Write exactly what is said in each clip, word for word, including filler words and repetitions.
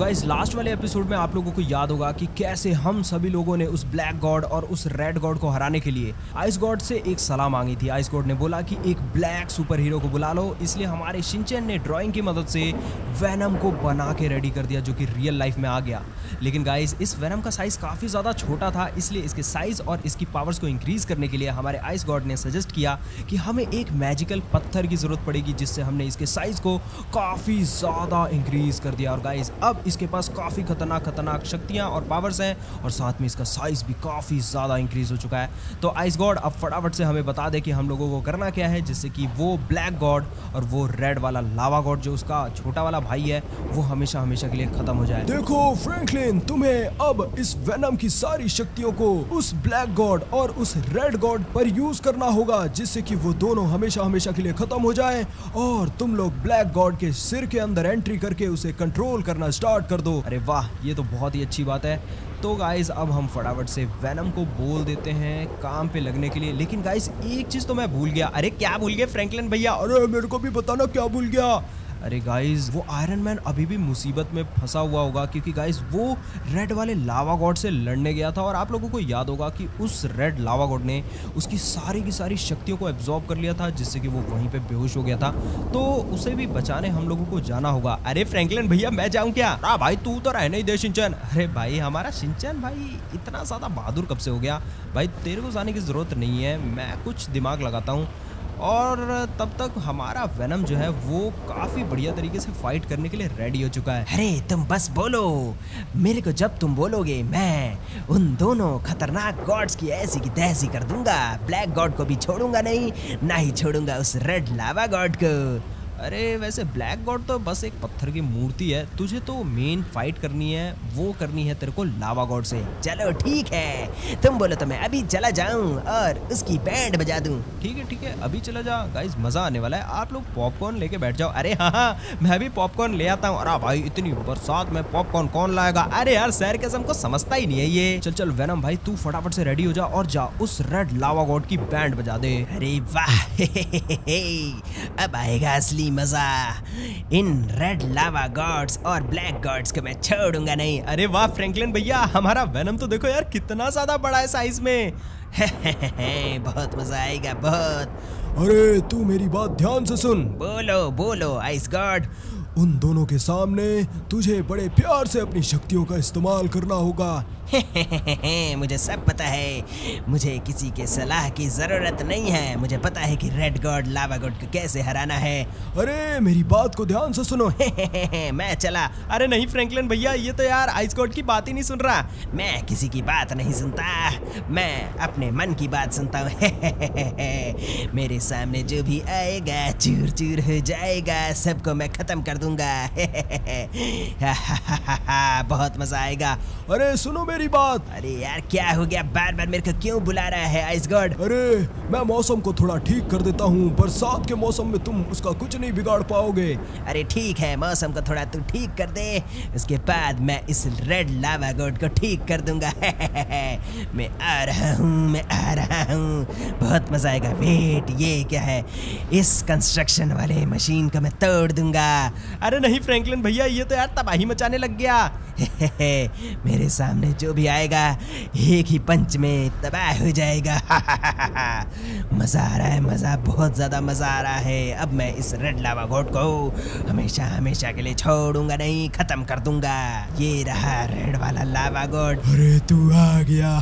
Guys last वाले episode में आप लोगों को याद होगा कि कैसे हम सभी लोगों ने उस ब्लैक गॉड और उस रेड गॉड को हराने के लिए आइस गॉड से एक सलाह मांगी थी। आइस गॉड ने बोला कि एक ब्लैक सुपर हीरो को बुला लो, इसलिए हमारे शिनचैन ने ड्राइंग की मदद से वेनम को बना के रेडी कर दिया जो कि रियल लाइफ में आ गया। लेकिन गाइस इस वेनम का साइज काफी ज्यादा छोटा था, इसलिए इसके साइज और इसकी पावर्स को इंक्रीज करने के लिए हमारे आइस गॉड ने सजेस्ट किया कि हमें एक मैजिकल पत्थर की जरूरत पड़ेगी, जिससे हमने इसके साइज को काफी ज्यादा इंक्रीज कर दिया। और गाइस अब इसके पास काफी खतरनाक खतरनाक शक्तियां और पावर्स हैं और साथ में इसका साइज भी काफी ज्यादा इंक्रीज हो चुका है। तो आइस गॉड अब फटाफट से हमें बता दे कि हम लोगों को करना क्या है, जिससे कि वो ब्लैक गॉड और वो रेड वाला लावा गॉड जो उसका छोटा वाला भाई है वो हमेशा हमेशा के लिए खत्म हो जाए। देखो फ्रैंकलिन, तुम्हें अब इस वेनम की सारी शक्तियों को उस ब्लैक गॉड और उस रेड गॉड पर यूज करना होगा, जिससे कि वो दोनों हमेशा हमेशा के लिए खत्म हो जाए और तुम लोग ब्लैक गॉड के सिर के अंदर एंट्री करके उसे कंट्रोल करना स्टार्ट कर दो। अरे वाह, ये तो बहुत ही अच्छी बात है। तो गाइस अब हम फटाफट से वेनम को बोल देते हैं काम पे लगने के लिए। लेकिन गाइस एक चीज तो मैं भूल गया। अरे क्या भूल गए फ्रैंकलिन भैया? अरे मेरे को भी बताना क्या भूल गया। अरे गाइस वो आयरन मैन अभी भी मुसीबत में फंसा हुआ होगा, क्योंकि गाइस वो रेड वाले लावा गॉड से लड़ने गया था और आप लोगों को याद होगा कि उस रेड लावा गॉड ने उसकी सारी की सारी शक्तियों को एब्जॉर्ब कर लिया था, जिससे कि वो वहीं पे बेहोश हो गया था। तो उसे भी बचाने हम लोगों को जाना होगा। अरे फ्रैंकलिन भैया मैं जाऊं क्या? हाँ भाई तू तो रहने ही दे शिनचैन। अरे भाई हमारा शिनचैन भाई इतना ज्यादा बहादुर कब से हो गया? भाई तेरे को जाने की जरूरत नहीं है, मैं कुछ दिमाग लगाता हूँ। और तब तक हमारा वेनम जो है वो काफी बढ़िया तरीके से फाइट करने के लिए रेडी हो चुका है। अरे तुम बस बोलो मेरे को, जब तुम बोलोगे मैं उन दोनों खतरनाक गॉड्स की ऐसी की तैसी कर दूंगा। ब्लैक गॉड को भी छोड़ूंगा नहीं, ना ही छोड़ूंगा उस रेड लावा गॉड को। अरे वैसे ब्लैक गॉड तो बस एक पत्थर की मूर्ति है, तुझे तो मेन फाइट करनी है, वो करनी है तेरे को लावा गॉड से। चलो ठीक है, तुम बोलो तो मैं अभी चला जाऊं और उसकी बैंड बजा दूं। ठीक है ठीक है, अभी चला जा। गाइस मजा आने वाला है, आप लोग पॉपकॉर्न लेके बैठ जाओ। अरे हाँ हाँ मैं भी पॉपकॉर्न ले आता हूँ। अरे भाई इतनी बरसात में पॉपकॉर्न कौन लाएगा? अरे यार शहर के सबको समझता ही नहीं है ये। चल चल वेनम भाई तू फटाफट से रेडी हो जा और जा उस रेड लावा गॉड की बैंड बजा दे। अरे वाह अब आएगा असली मजा। इन रेड लावा गॉड्स और ब्लैक गॉड्स को मैं छोड़ूंगा नहीं। अरे वाह फ्रैंकलिन भैया, हमारा वेनम तो देखो यार कितना ज्यादा बड़ा है साइज में। बहुत मजा आएगा बहुत। अरे तू मेरी बात ध्यान से सुन। बोलो बोलो आइस गॉड। उन दोनों के सामने तुझे बड़े प्यार से अपनी शक्तियों का इस्तेमाल करना होगा। मुझे सब पता है, मुझे किसी के सलाह की जरूरत नहीं है। मुझे पता है कि रेड गॉड लावा गॉड को कैसे हराना है। अरे मेरी बात को ध्यान से सुनो। मैं चला। अरे नहीं फ्रैंकलिन भैया, ये तो यार आइस गॉड की बात ही नहीं सुन रहा। मैं किसी की बात नहीं सुनता, मैं अपने मन की बात सुनता हूँ। मेरे सामने जो भी आएगा चूर चूर हो जाएगा, सबको मैं खत्म कर दूंगा। बहुत मजा आएगा। अरे सुनो मेरी बात। अरे यार क्या हो गया, बार बार मेरे को क्यों बुला रहा है आइस गॉड? अरे मैं मौसम को थोड़ा ठीक कर देता हूँ, बरसात के मौसम में तुम उसका कुछ नहीं बिगाड़ पाओगे। अरे ठीक है, मौसम को थोड़ा तू ठीक कर दे, उसके बाद मैं इस रेड लावा गॉड को ठीक कर दूंगा। मैं आ रहा हूँ, मैं आ रहा हूँ, बहुत मजा आएगा। वेट, ये क्या है? इस कंस्ट्रक्शन वाले मशीन को मैं तोड़ दूंगा। अरे नहीं फ्रैंकलिन भैया, ये तो यार तबाही मचाने लग गया। मेरे सामने जो भी आएगा एक ही पंच में तबाह हो जाएगा। मजा आ रहा है, मजा, बहुत ज्यादा मजा आ रहा है। अब मैं इस रेड लावा गॉड को हमेशा हमेशा के लिए छोड़ूंगा नहीं, खत्म कर दूंगा। ये रहा रेड वाला लावा गॉड। अरे तू आ गया।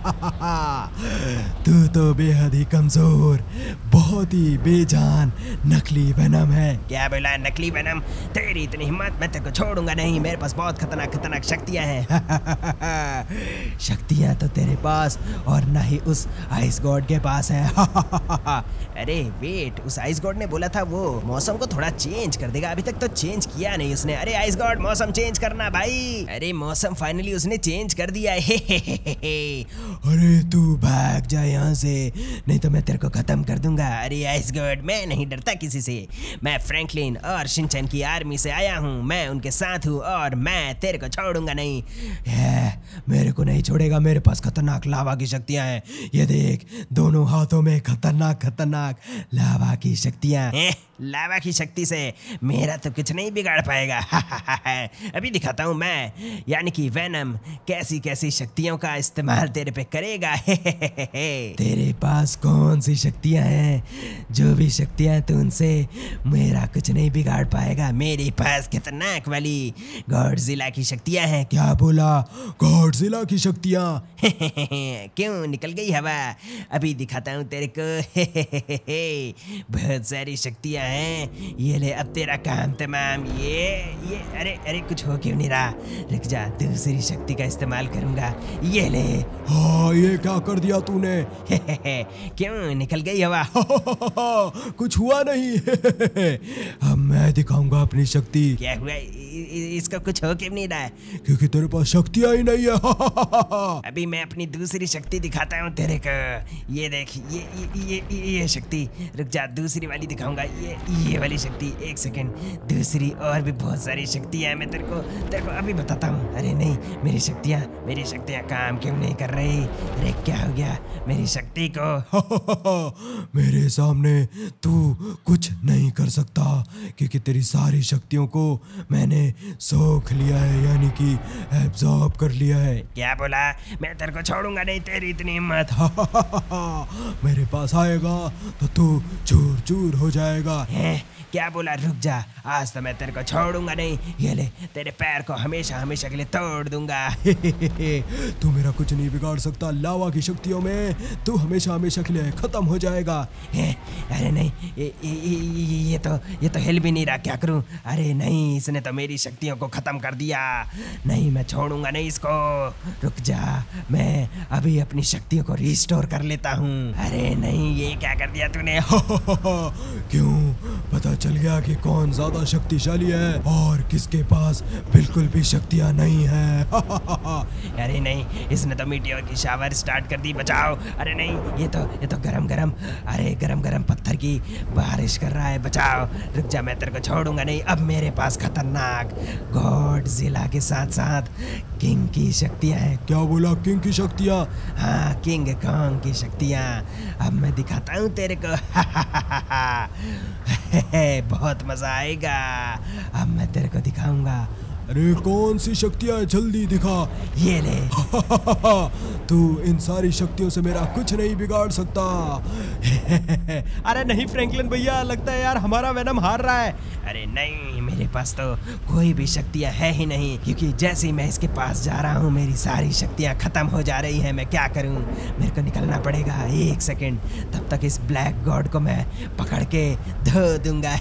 तू तो बेहद ही कमजोर, बहुत ही बेजान नकली वेनम है। क्या बोला? नकली वेनम? तेरी इतनी हिम्मत, मैं तेरे को छोड़ूंगा नहीं। मेरे पास बहुत खतरनाक खतरनाक शक्तियां हैं। शक्तियां तो तेरे पास और ना ही उस आइस गॉड के पास है। अरे वेट, उस आइस गॉड ने बोला था वो मौसम को थोड़ा चेंज कर देगा, अभी तक तो चेंज किया नहीं उसने। अरे आइस गॉड मौसम चेंज करना भाई। अरे मौसम फाइनली उसने चेंज कर दिया है। अरे तू भाग जा यहाँ से, नहीं तो मैं तेरे को खत्म कर दूंगा। अरे आइस गॉड मैं नहीं डरता किसी से, मैं फ्रैंकलिन और शिनचैन की आर्मी से आया हूँ, मैं उनके साथ हूँ और मैं तेरे को छोड़ूंगा नहीं। है, मेरे को नहीं छोड़ेगा, मेरे पास खतरनाक लावा की शक्तियां हैं। ये देख, दोनों हाथों में खतरनाक खतरनाक लावा की शक्तियां। ए, लावा की शक्ति से मेरा तो कुछ नहीं बिगाड़ पाएगा। अभी दिखाता हूँ मैं, यानी कि वेनम कैसी कैसी शक्तियों का इस्तेमाल तेरे पे करेगा। तेरे पास कौन सी शक्तियां हैं? जो भी शक्तियां तू उनसे मेरा कुछ नहीं बिगाड़ पाएगा। मेरे पास खतरनाक वाली गॉडजिला की शक्तियां हैं। क्या बोला? गॉडजिला की शक्तियां? क्यों निकल गई हवा? अभी दिखाता हूँ तेरे को। बहुत सारी शक्तियां हैं। ये ले, अब तेरा काम तमाम। ये ये अरे अरे कुछ हो क्यों नहीं रहा? रुक जा, दूसरी शक्ति का इस्तेमाल करूंगा। ये ले। हाँ, ये क्या कर दिया तूने? क्यों निकल गई हवा? कुछ हुआ नहीं। अब मैं दिखाऊंगा अपनी शक्ति। क्या हुआ? इसका कुछ हो क्यों नहीं रहा है? क्योंकि तेरे पास शक्तियां ही नहीं है। अभी मैं अपनी दूसरी शक्ति दिखाता हूँ तेरे को। ये देख, ये ये ये, ये शक्ति। रुक जा, दूसरी वाली दिखाऊंगा। ये ये वाली शक्ति। एक सेकंड, दूसरी और भी बहुत सारी शक्तियां हैं। मैं तेरे को तेरे को अभी बताता हूँ। अरे नहीं, मेरी शक्तियाँ मेरी शक्तियाँ काम क्यों नहीं कर रही? अरे क्या हो गया मेरी शक्ति को? मेरे सामने तू कुछ नहीं कर सकता, क्योंकि तेरी सारी शक्तियों को मैंने सोख लिया है, यानी कि एब्जॉर्ब कर लिया है। क्या बोला? मैं तेरे को छोड़ूंगा नहीं, तेरी इतनी हिम्मत? मेरे पास आएगा तो तू चूर चूर हो जाएगा। है? क्या बोला? रुक जा, आज तो मैं तेरे को छोड़ूंगा नहीं। ये ले, तेरे पैर को हमेशा हमेशा के लिए तोड़ दूंगा। तू मेरा कुछ नहीं बिगाड़ सकता। लावा की शक्तियों में तू हमेशा हमेशा के लिए खत्म हो जाएगा। है? अरे नहीं, ये, ये, ये, ये तो ये तो हिल भी नहीं रहा। क्या करूं? अरे नहीं, इसने तो मेरी शक्तियों को खत्म कर दिया। नहीं, मैं छोड़ूंगा नहीं इसको। रुक जा, मैं अभी अपनी शक्तियों को रिस्टोर कर लेता हूँ। अरे नहीं, ये क्या कर दिया तूने? क्यों? पता चल गया कि कौन ज्यादा शक्तिशाली है और किसके पास बिल्कुल भी शक्तियां नहीं है। अरे नहीं, इसने तो मीटियोर की शावर स्टार्ट कर दी। बचाओ! अरे नहीं, ये तो ये तो गरम गरम अरे गरम गरम पत्थर की बारिश कर रहा है। बचाओ! रुक जा, मैं तेरे को छोड़ूंगा नहीं। अब मेरे पास खतरनाक गॉडजिला के साथ साथ किंग की शक्तियां हैं। क्या बोला? किंग की शक्तियां? हाँ, किंग कॉन्ग की शक्तियां। अब मैं दिखाता हूँ तेरे को। बहुत मजा आएगा। अब मैं तेरे को दिखाऊंगा। अरे कौन सी शक्तियां है? जल्दी दिखा। ये ले। तू इन सारी शक्तियों से मेरा कुछ नहीं बिगाड़ सकता। अरे नहीं फ्रैंकलिन भैया, लगता है यार हमारा वेनम हार रहा है। अरे नहीं, मेरे पास तो कोई भी शक्तियां है ही नहीं, क्योंकि जैसे ही मैं इसके पास जा रहा हूँ मेरी सारी शक्तियां खत्म हो जा रही हैं। मैं क्या करूँ? मेरे को निकलना पड़ेगा। एक सेकंड, तब तक इस ब्लैक गॉड को मैं पकड़ के धो दूंगा।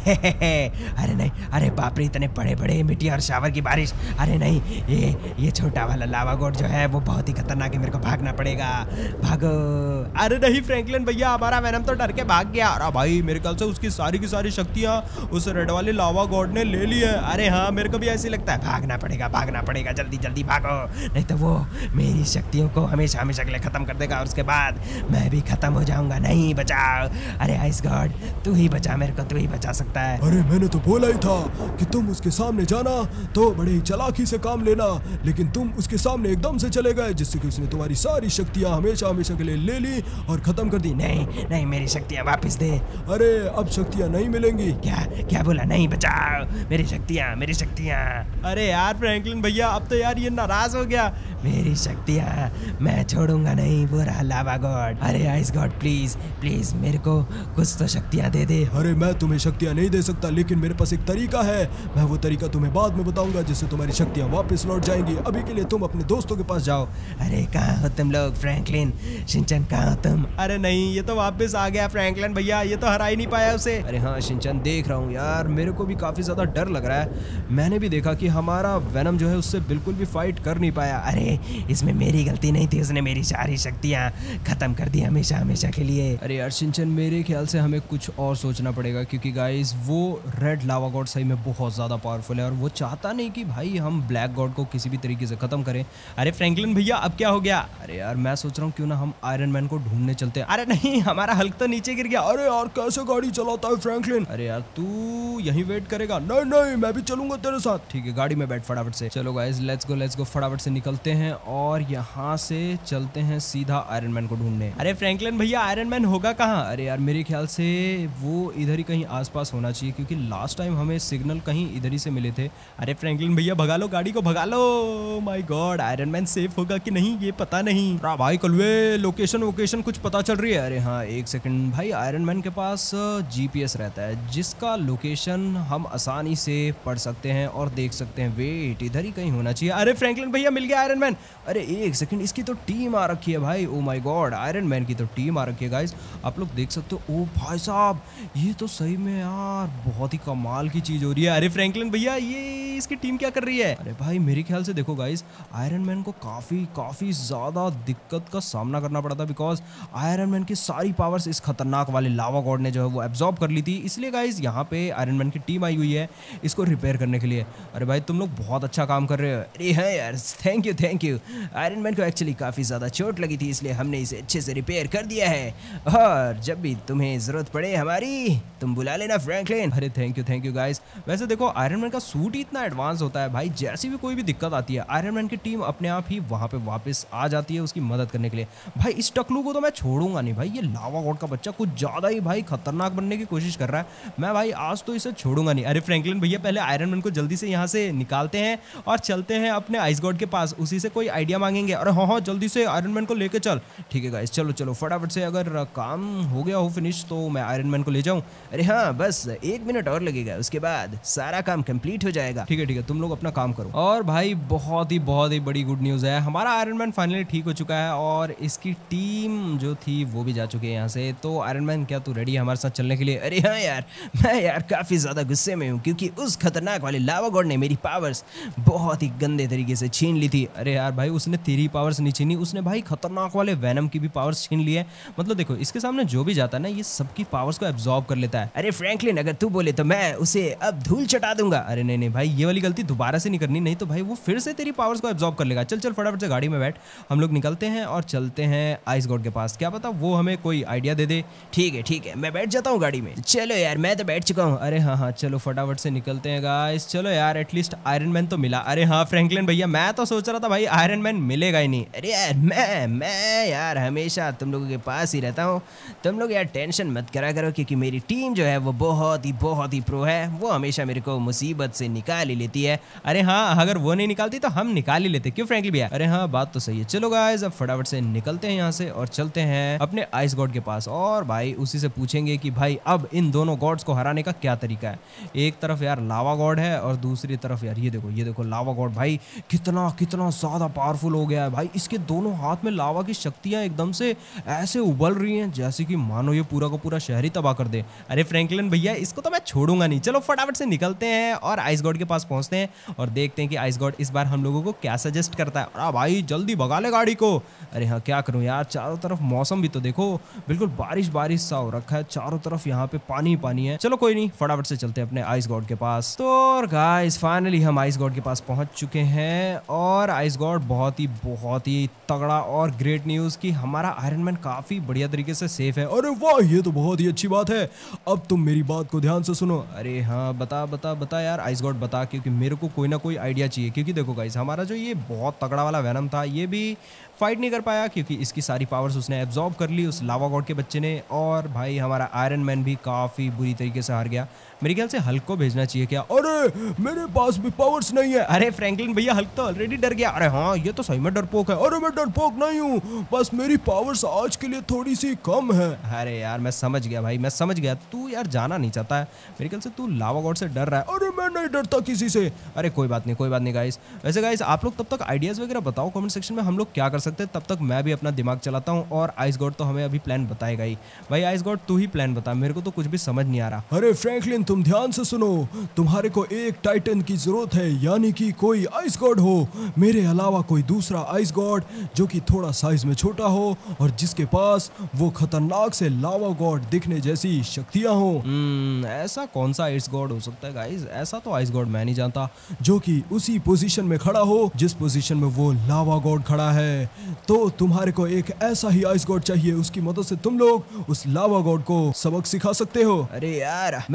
अरे नहीं, अरे बाप रे, इतने बड़े बड़े मिट्टी और शावर की बारिश। अरे नहीं, ये ये छोटा वाला लावा गॉड जो है वो बहुत ही खतरनाक है। मेरे को भागना पड़ेगा। भागो! अरे नहीं फ्रैंकलिन भैया, हमारा वेनम तो डर के भाग गया। अरे भाई, मेरे ख्याल से उसकी सारी की सारी शक्तियां उस रेड वाले लावा गॉड ने ले ली है। अरे हाँ, मेरे को भी ऐसे लगता है। भागना पड़ेगा, भागना पड़ेगा, जल्दी जल्दी भागो, नहीं तो वो मेरी शक्तियों को हमेशा हमेशा के लिए खत्म कर देगा और उसके बाद मैं भी खत्म हो जाऊंगा। नहीं, बचाओ! अरे आइस गॉड, तू ही बचा मेरे को, तू ही बचा सकता है। अरे मैंने तो बोला ही था कि तुम उसके सामने जाना तो बड़े ही चालाकी से काम लेना, लेकिन तुम उसके सामने एकदम से चले गए, जिससे कि उसने तुम्हारी सारी शक्तियां हमेशा हमेशा के लिए ले ली और खत्म कर दी। नहीं नहीं, मेरी शक्तियां वापस दे। अरे अब शक्तियां नहीं मिलेंगी। क्या क्या बोला? नहीं, बचाओ मेरी शक्तियां, मेरी शक्तियां। अरे यार फ्रैंकलिन भैया, अब तो यार ये नाराज हो गया। मेरी शक्तियां मैं छोड़ूंगा नहीं। वो रहा लावा गॉड। अरे आइस गॉड, प्लीज प्लीज मेरे को कुछ तो शक्तियां दे दे। अरे मैं तुम्हें शक्तियां नहीं दे सकता, लेकिन मेरे पास एक तरीका है। मैं वो तरीका तुम्हें बाद में बताऊंगा, जिससे तुम्हारी शक्तियां वापस लौट जाएंगी। अभी के लिए तुम अपने दोस्तों के पास जाओ। अरे कहाँ हो तुम लोग? फ्रैंकलिन, शिनचैन, कहाँ हो तुम? अरे नहीं, ये तो वापस आ गया फ्रैंकलिन भैया, ये तो हरा ही नहीं पाया उसे। अरे हाँ शिनचैन, देख रहा हूँ यार, मेरे को भी काफी ज्यादा डर लग रहा है। मैंने भी देखा कि हमारा वेनम जो है उससे बिल्कुल भी फाइट कर नहीं पाया। अरे इसमें मेरी गलती नहीं थी, उसने मेरी सारी शक्तियाँ खत्म कर दी हमेशा हमेशा के लिए। अरे यार शिनचैन, मेरे ख्याल से हमें कुछ और सोचना पड़ेगा, क्योंकि गाइस वो रेड लावा गॉड सही में बहुत ज्यादा पावरफुल है और वो चाहता नहीं कि भाई हम ब्लैक गॉड को किसी भी तरीके से खत्म करें। अरे फ्रैंकलिन भैया, अब क्या हो गया? अरे यार मैं सोच रहा हूँ क्यों ना हम आयरन मैन को ढूंढने चलते हैं। अरे नहीं, हमारा हल्क तो नीचे गिर गया। अरे यार कैसे गाड़ी चलाता है फ्रैंकलिन? अरे यार तू यहीं वेट करेगा? नहीं नहीं, नहीं, मैं भी चलूंगा तेरे साथ। ठीक है, गाड़ी में बैठ फटाफट से। चलो guys let's go let's go, फटाफट से निकलते हैं और यहाँ से चलते हैं सीधा आयरन मैन को ढूंढने। अरे फ्रैंकलिन भैया आयरन मैन होगा कहाँ? अरे यार मेरे ख्याल से वो इधर ही कहीं आसपास होना चाहिए, क्योंकि लास्ट टाइम हमें सिग्नल कहीं इधर ही से मिले थे। अरे फ्रैंकलिन भैया भगा लो गाड़ी को, भगा लो। My god, Iron Man safe होगा कि नहीं ये पता नहीं। भाई कलवे लोकेशन वोकेशन कुछ पता चल रही है? अरे हाँ एक सेकंड भाई, आयरन मैन के पास जीपीएस रहता है जिसका लोकेशन हम आसानी से पढ़ सकते हैं और देख सकते हैं। वेट, इधर ही कहीं होना चाहिए। अरे फ्रैंकलिन भैया मिल गया आयरन मैन। अरे एक सेकंड, इसकी तो टीम आ रखी है भाई। Oh my god, Iron Man की तो टीम आ रखी है गाइस, आप लोग देख सकते हो। ओ भाई साहब, ये तो सही में यार बहुत ही कमाल की चीज हो रही है। अरे फ्रैंकलिन भैया ये इसकी टीम क्या कर रही है? अरे भाई मेरे ख्याल से देखो गाइस, आयरन मैन को काफी काफी ज्यादा दिक्कत का सामना करना पड़ा था, बिकॉज आयरन मैन की सारी पावर्स इस खतरनाक वाले लावा गॉड ने जो है वो एब्जॉर्ब कर ली थी। इसलिए गाइस यहाँ पे आयरन मैन की टीम आई हुई है इसको रिपेयर करने के लिए। अरे भाई तुम लोग बहुत अच्छा काम कर रहे हो। अरे हाँ यार, thank you thank you. Iron Man को एक्चुअली काफी ज्यादा चोट लगी थी, इसलिए हमने इसे अच्छे से रिपेयर कर दिया है, और जब भी तुम्हें जरूरत पड़े हमारी तुम बुला लेना फ्रैंकलिन। अरे thank you thank you guys. वैसे देखो आयरन मैन का सूट ही इतना एडवांस होता है भाई, जैसी भी कोई भी दिक्कत आती है आयरन मैन की टीम अपने आप ही वहां पे वापस आ जाती है उसकी मदद करने के लिए। भाई इस टकलू को तो मैं छोड़ूंगा नहीं भाई, ये लावा गॉड का बच्चा कुछ ज्यादा ही भाई खतरनाक बनने की कोशिश कर रहा है। मैं भाई आज तो इसे छोड़ूंगा नहीं। अरे फ्रैंकलिन भैया पहले आयरन मैन को जल्दी से यहाँ से निकालते हैं और चलते हैं अपने आइस गॉड के पास, उसी से कोई आइडिया मांगेंगे। अरे हाँ हाँ जल्दी से आयरन मैन को लेके चल। ठीक है गाइस, चलो चलो फटाफट से, अगर काम हो गया हो फिनिश तो मैं आयरन मैन को ले जाऊं। अरे हाँ बस एक मिनट और लगेगा, उसके बाद सारा काम कंप्लीट हो जाएगा। ठीक है ठीक है, तुम लोग अपना काम करो। और भाई बहुत ही बहुत ही बड़ी गुड न्यूज़ है, हमारा आयरन मैन फाइनली ठीक हो चुका है और इसकी टीम जो थी वो भी जा चुकी है यहाँ से। तो आयरन मैन क्या तू रेडी है हमारे साथ चलने के लिए? अरे हाँ यार, मैं यार काफ़ी ज़्यादा गुस्से में हूँ क्योंकि उस खतरनाक वाले लावा गॉड ने मेरी पावर्स बहुत ही गंदे तरीके से छीन ली थी। अरे यार भाई उसने तेरी पावर्स नहीं छीनी, उसने भाई खतरनाक वाले वैनम की भी पावर्स छीन ली है। मतलब देखो इसके सामने जो भी जाता है ना ये सबकी पावर्स को एब्जॉर्ब कर लेता है। अरे फ्रैंकलिन अगर तू बोले तो मैं उसे अब धूल चटा दूंगा। अरे नहीं नहीं भाई, ये वाली गलती दोबारा से नहीं करनी, नहीं तो भाई वो फिर से तेरी पावर्स को एब्जॉर्ब कर लेगा। चल चल फटाफट से गाड़ी में बैठ, हम लोग निकलते हैं और चलते हैं आइस गॉड के पास, क्या पता वो हमें कोई आइडिया दे दे। ठीक है ठीक है, मैं बैठ जाता हूँ गाड़ी में। चलो यार मैं तो बैठ चुका हूँ। अरे हाँ हाँ चलो फटाफट से निकलते हैं गाइस। चलो यार एटलीस्ट आयरन मैन तो मिला। अरे हाँ फ्रैंकलिन भैया, मैं तो सोच रहा था भाई आयरन मैन मिलेगा ही नहीं। अरे यार मैं मैं यार हमेशा तुम लोगों के पास ही रहता हूँ, तुम लोग यार टेंशन मत करा करो, क्योंकि मेरी टीम जो है वो बहुत ही बहुत ही प्रो है, वो हमेशा मेरे को मुसीबत से निकाल ही लेती है। अरे हाँ, अगर वो नहीं निकालती तो हम निकाल ही लेते, क्यों फ्रैंकलिन भैया? अरे हाँ बात तो सही है। चलो गाइस अब फटाफट से निकलते हैं यहाँ से और चलते हैं अपने आइस गॉड के पास, और भाई उसी से पूछेंगे कि भाई अब इन दोनों गॉड्स को हराने का क्या तरीका है। एक तरफ यार लावा गॉड है और दूसरी तरफ यार ये देखो ये देखो लावा गॉड भाई कितना कितना ज्यादा पावरफुल हो गया है भाई। इसके दोनों हाथ में लावा की शक्तियां एकदम से ऐसे उबल रही हैं जैसे कि मानो ये पूरा का पूरा शहर ही तबाह कर दे। अरे फ्रैंकलिन भैया इसको तो मैं छोड़ूंगा नहीं। चलो फटाफट से निकलते हैं और आइस गॉड के पास पहुंचते हैं और देखते हैं कि आइस गॉड इस बार हम लोगों को क्या सजेस्ट करता है। अरे भाई जल्दी भगा ले गाड़ी को। अरे हाँ क्या करूं यार, चारों तरफ मौसम भी तो देखो बिल्कुल बारिश बारिश सा हो रखा है, चारों तरफ यहाँ पे पानी पानी है। चलो कोई नहीं, फटाफट से चलते हैं अपने आइस गॉड के पास। तो गाइस फाइनली हम आइस गॉड के पास पहुंच चुके हैं और आइस गॉड बहुत ही बहुत ही तगड़ा और ग्रेट न्यूज कि हमारा आयरन मैन काफी बढ़िया तरीके से सेफ है। अरे वाह, ये तो बहुत ही अच्छी बात है। अब तुम मेरी बात को ध्यान से सुनो। अरे हाँ बता बता बता यार आइस गॉड बता, क्योंकि मेरे को कोई ना कोई आइडिया चाहिए। क्योंकि देखो गाइस हमारा जो ये बहुत तगड़ा वाला वैनम था ये भी फाइट नहीं कर पाया क्योंकि इसकी सारी पावर्स उसने एब्जॉर्ब कर ली उस लावा गॉड के बच्चे ने, और भाई हमारा आयरन मैन भी काफी बुरी तरीके से हार गया। मेरे ख्याल से हल्क को भेजना चाहिए क्या? अरे मेरे पास भी पावर्स नहीं है। अरे फ्रैंकलिन भैया हल्क तो ऑलरेडी डर गया। अरे हाँ ये तो सही में डरपोक है। अरे मैं डरपोक नहीं हूँ, बस मेरी पावर्स आज के लिए थोड़ी सी कम है। अरे यार मैं समझ गया भाई, मैं समझ गया, तू यार जाना नहीं चाहता है, मेरे ख्याल से तू लावा गॉड से डर रहा है। अरे मैं नहीं डरता किसी से। अरे कोई बात नहीं कोई बात नहीं गाइस। वैसे गाइस आप लोग तब तक आइडियाज वगैरह बताओ कमेंट सेक्शन में, हम लोग क्या कर सकते हैं, तब तक मैं भी अपना दिमाग चलाता हूँ और आइस गॉड तो हमें अभी प्लान बताएगा ही। भाई आइस गॉड तू ही प्लान बता, मेरे को तो कुछ भी समझ नहीं आ रहा। अरे फ्रैंकलिन तुम ध्यान से सुनो, तुम्हारे को एक टाइटन की जरूरत है, यानी कि कोई आइस गॉड हो मेरे अलावा कोई दूसरा आइस गॉड जो कि थोड़ा साइज में छोटा हो और जिसके पास वो खतरनाक से लावा गॉड दिखने जैसी शक्तियां हो। हम्म ऐसा कौन सा आइस गॉड हो सकता है गाइस? ऐसा तो आइस गॉड मैं नहीं जानता। जो कि उसी पोजीशन में खड़ा हो जिस पोजीशन में वो लावा गॉड खड़ा है। तो तुम्हारे को एक ऐसा ही आइस गॉड चाहिए, उसकी मदद से तुम लोग उस लावा गॉड को सबक सिखा सकते हो। अरे यार मैं तेरे को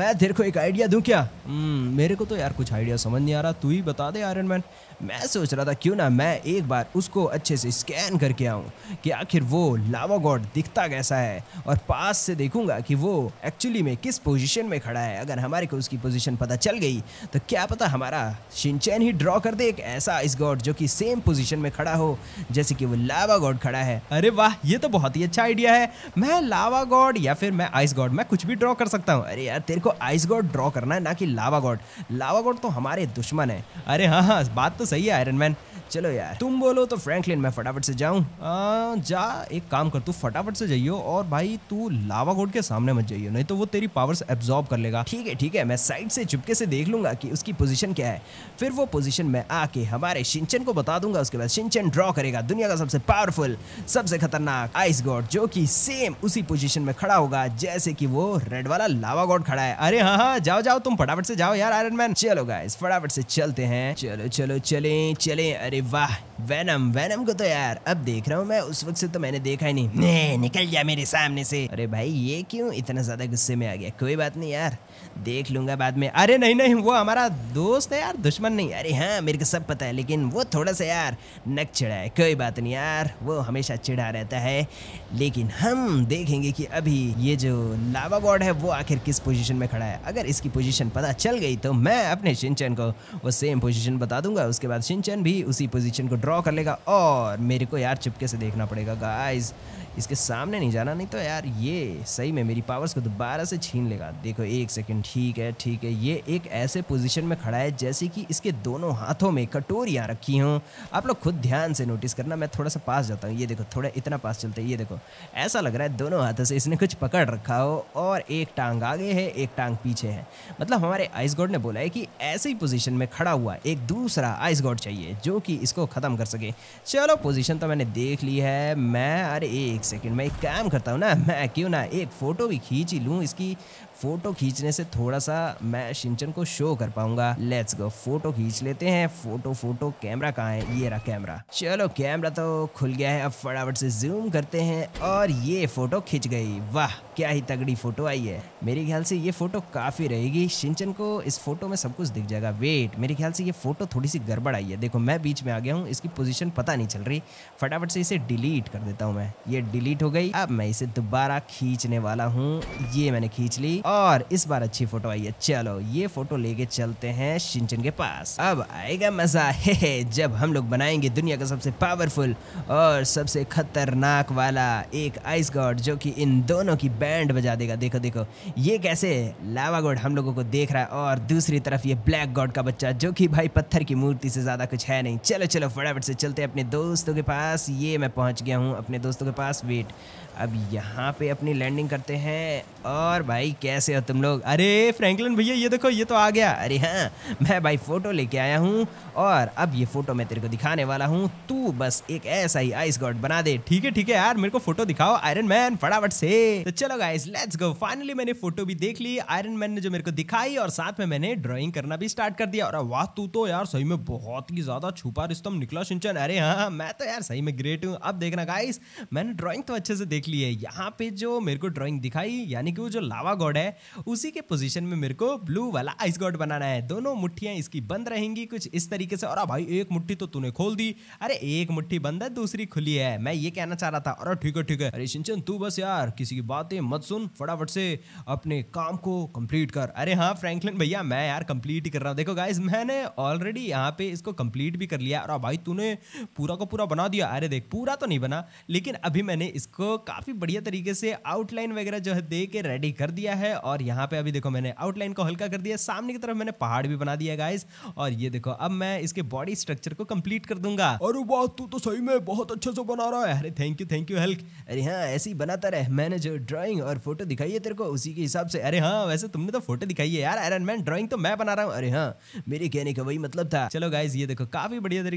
को एक आइडिया दूं क्या? hmm, मेरे को तो यार कुछ आइडिया समझ नहीं आ रहा, तू ही बता दे आयरन मैन। मैं सोच रहा था क्यों ना मैं एक बार उसको अच्छे से स्कैन करके आऊं कि आखिर वो लावा गॉड दिखता कैसा है, और पास से देखूंगा कि वो एक्चुअली में किस पोजीशन में खड़ा है। अगर हमारे को उसकी पोजीशन पता चल गई तो क्या पता हमारा शिनचैन ही ड्रॉ कर दे एक ऐसा आइस गॉड जो कि सेम पोजीशन में खड़ा हो जैसे कि वो लावा गॉड खड़ा है। अरे वाह, ये तो बहुत ही अच्छा आइडिया है। मैं लावा गॉड या फिर मैं आइस गॉड, मैं कुछ भी ड्रॉ कर सकता हूँ। अरे यार तेरे को आइस गॉड ड्रॉ करना है ना कि लावा गॉड। लावा गॉड तो हमारे दुश्मन है। अरे हाँ हाँ, बात तो सही है आयरन मैन। चलो यार तुम बोलो तो फ्रैंकलिन मैं फटाफट से जाऊं। जा एक काम कर, तू फटाफट से जाइयो, और भाई तू लावा गॉड के सामने मत जाइयो, नहीं तो वो तेरी पावर्स एब्जॉर्ब कर लेगा। ठीक है ठीक है, मैं साइड से चुपके से देख लूंगा कि उसकी पोजीशन क्या है, फिर वो पोजीशन में आके हमारे शिनचैन को बता दूंगा। उसके बाद शिनचैन ड्रॉ करेगा दुनिया का सबसे पावरफुल, सबसे खतरनाक आइस गॉड जो कि सेम उसी पोजीशन में खड़ा होगा जैसे कि वो रेड वाला लावा गॉड खड़ा है। अरे हाँ हाँ, जाओ जाओ तुम फटाफट से जाओ यार आयरन मैन। चलो गाइस फटाफट से चलते हैं, चलो चलो चले चले। अरे वाह, वेनम वेनम को तो यार अब देख रहा हूँ मैं, उस वक्त से तो मैंने देखा ही नहीं। ने, निकल जा मेरे सामने से। अरे भाई ये क्यों इतना ज्यादा गुस्से में आ गया? कोई बात नहीं यार, देख लूंगा बाद में। अरे नहीं नहीं, वो हमारा दोस्त है यार, दुश्मन नहीं। अरे हाँ मेरे को सब पता है, लेकिन वो थोड़ा सा यार नक चिढ़ा है। कोई बात नहीं यार, वो हमेशा चिढ़ा रहता है, लेकिन हम देखेंगे कि अभी ये जो लावा गॉड है वो आखिर किस पोजीशन में खड़ा है। अगर इसकी पोजीशन पता चल गई तो मैं अपने शिनचैन को वो सेम पोजीशन बता दूंगा। उसके बाद शिनचैन भी उसी पोजीशन को ड्रॉ कर लेगा, और मेरे को यार चुपके से देखना पड़ेगा गाइस, इसके सामने नहीं जाना, नहीं तो यार ये सही में मेरी पावर्स को दोबारा से छीन लेगा। देखो एक सेकंड, ठीक है ठीक है, ये एक ऐसे पोजीशन में खड़ा है जैसे कि इसके दोनों हाथों में कटोरियाँ रखी हों। आप लोग खुद ध्यान से नोटिस करना, मैं थोड़ा सा पास जाता हूँ। ये देखो थोड़ा इतना पास चलते हैं, ये देखो ऐसा लग रहा है दोनों हाथों से इसने कुछ पकड़ रखा हो, और एक टांग आगे है एक टांग पीछे है। मतलब हमारे आइस गॉड ने बोला है कि ऐसे ही पोजीशन में खड़ा हुआ एक दूसरा आइस गॉड चाहिए जो कि इसको खत्म कर सके। चलो पोजीशन तो मैंने देख ली है मैं। अरे एक सेकंड, मैं एक काम करता हूँ ना, मैं क्यों ना एक फोटो भी खींच ही लूँ। इसकी फोटो खींचने से थोड़ा सा मैं शिनचैन को शो कर पाऊंगा। लेट्स गो, फोटो खींच लेते हैं। फोटो फोटो कैमरा कहाँ है? ये रहा कैमरा। चलो कैमरा तो खुल गया है, अब फटाफट से जूम करते हैं, और ये फोटो खिंच गई। वाह क्या ही तगड़ी फोटो आई है। मेरे ख्याल से ये फोटो काफी रहेगी, शिनचैन को इस फोटो में सब कुछ दिख जाएगा। वेट, मेरे ख्याल से ये फोटो थोड़ी सी गड़बड़ आई है। देखो मैं बीच में आ गया हूँ, इसकी पोजीशन पता नहीं चल रही। फटाफट से इसे डिलीट कर देता हूँ मैं। ये डिलीट हो गई। अब मैं इसे दोबारा खींचने वाला हूँ। ये मैंने खींच ली, और इस बार अच्छी फोटो आई है। चलो ये फोटो लेके चलते हैं शिनचैन के पास। अब आएगा मजा है जब हम लोग बनाएंगे दुनिया का सबसे पावरफुल और सबसे खतरनाक वाला एक आइस गॉड जो कि इन दोनों की बैंड बजा देगा। देखो देखो ये कैसे लावा गॉड हम लोगों को देख रहा है, और दूसरी तरफ ये ब्लैक गॉड का बच्चा जो कि भाई पत्थर की मूर्ति से ज्यादा कुछ है नहीं। चलो चलो फटाफट से चलते हैं अपने दोस्तों के पास। ये मैं पहुंच गया हूँ अपने दोस्तों के पास। वेट, अब यहाँ पे अपनी लैंडिंग करते हैं। और भाई कैसे हो तुम लोग? अरे फ्रैंकलिन भैया ये देखो ये तो आ गया। अरे हाँ मैं भाई फोटो लेके आया हूँ, और अब ये फोटो मैं तेरे को दिखाने वाला हूँ। तू बस एक ऐसा ही आइस गॉड बना दे। ठीक है ठीक है यार, मेरे को फोटो दिखाओ आयरन मैन फटाफट से। तो चलो गाइस लेट्स गो। फाइनली मैंने फोटो भी देख ली आयरन मैन ने जो मेरे को दिखाई, और साथ में मैंने ड्राइंग करना भी स्टार्ट कर दिया। और वाह तू तो यार सही में बहुत ही ज्यादा छुपा रुस्तम निकला शिनचैन। अरे हाँ मैं तो यार सही में ग्रेट हूँ। अब देखना गाइस, मैंने ड्राइंग तो अच्छे से देख ली है। यहाँ पे जो मेरे को ड्राइंग दिखाई, यानी कि वो जो लावा गॉड है उसी के पोजीशन में मेरे को ब्लू वाला आइस गॉड बनाना है। दोनों मुट्ठियां इसकी बंद रहेंगी कुछ इस तरीके से। और भाई एक मुट्ठी तो तूने खोल दी। अरे एक मुट्ठी बंद है दूसरी खुली है, मैं ये कहना चाह रहा था। अरे ठीक है ठीक है। अरे शिनचैन तू बस यार किसी की बातें मत सुन, फटाफट से अपने काम को कंप्लीट कर। अरे हाँ फ्रैंकलिन भैया मैं यार कंप्लीट ही कर रहा हूँ। देखो गाइस मैंने ऑलरेडी यहाँ पे इसको कंप्लीट भी कर लिया। और भाई तूने पूरा का पूरा बना दिया। अरे देख पूरा तो नहीं बना, लेकिन अभी मैंने इसको काफी बढ़िया तरीके से आउटलाइन वगैरह जो है दे के रेडी कर दिया है। और यहाँ पे अभी देखो मैंने आउटलाइन को हल्का कर दिया, सामने की तरफ मैंने पहाड़ भी बना दिया गाइस। और ये देखो अब मैं इसके बॉडी स्ट्रक्चर को कंप्लीट कर दूंगा। अरे वाह तू तो सही में बहुत अच्छे से बना रहा है। अरे thank you thank you Hulk. अरे हाँ ऐसे ही बनाता रहे, मैंने जो ड्राइंग और फोटो दिखाई है तेरे को उसी के हिसाब से। अरे हाँ वैसे तुमने तो फोटो दिखाई है यार आयरन मैन, ड्राइंग तो मैं बना रहा हूँ। अरे हाँ मेरे कहने का वही मतलब था। चलो गाइस ये देखो काफी बढ़िया तरीके से मैंने